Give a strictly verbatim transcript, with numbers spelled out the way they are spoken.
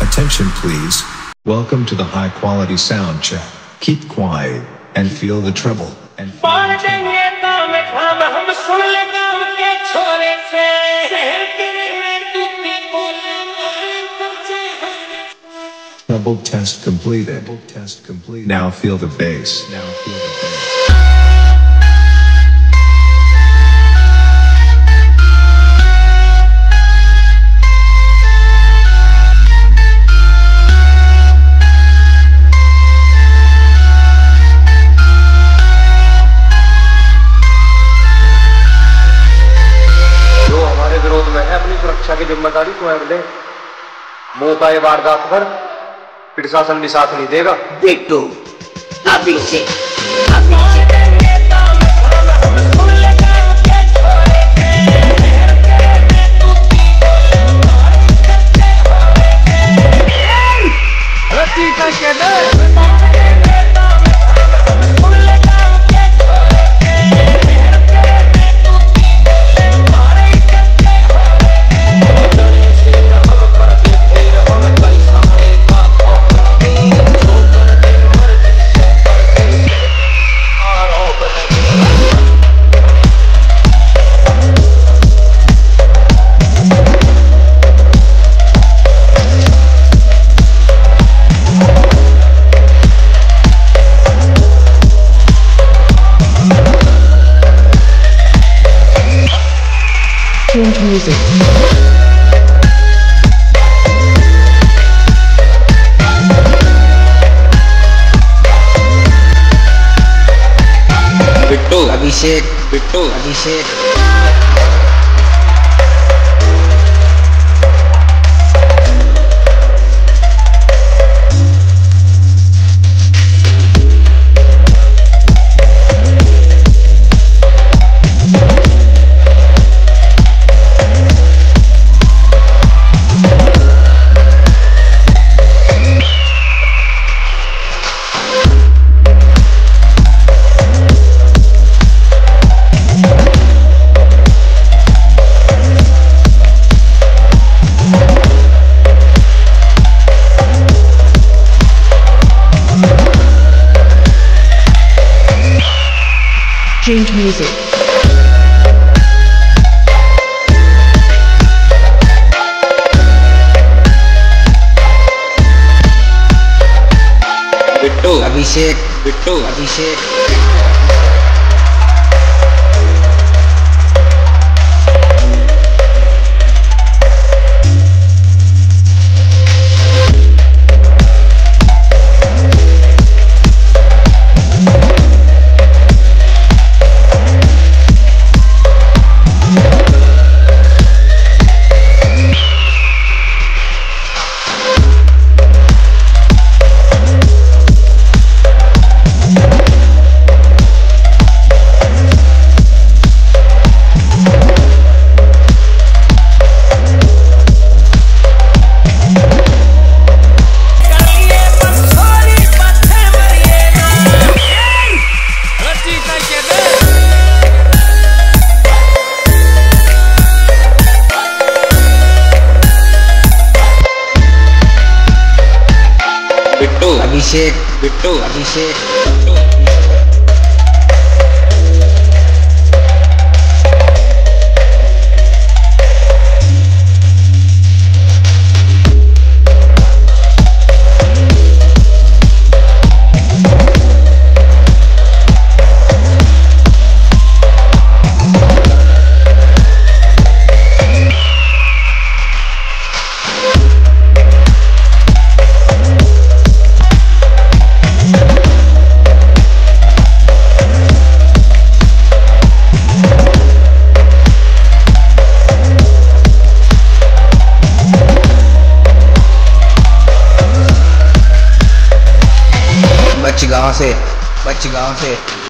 Attention please. Welcome to the high quality sound check. Keep quiet and feel the treble. And feel the treble. Treble test completed. Treble test completed. Now feel the bass. Now feel the bass. की जिम्मेदारी तो है ले मौका ये वारदात पर प्रशासन भी साथ नहीं देगा। बिट्टू अभिषेक अभिषेक Change music. बिट्टू अभिषेक बिट्टू अभिषेक Change music. बिट्टू अभिषेक बिट्टू अभिषेक अभिषेक बिट्टू अभिषेक बच गांव से बच गांव से